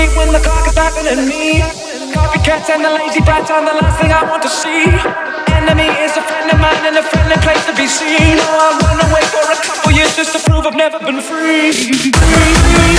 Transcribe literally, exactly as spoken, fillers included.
me when the clock is laughing at me. Copycats and the lazy brats are the last thing I want to see. Enemy is a friend of mine and a friendly place to be seen. Oh, I'll run away for a couple years just to prove I've never been free. Free.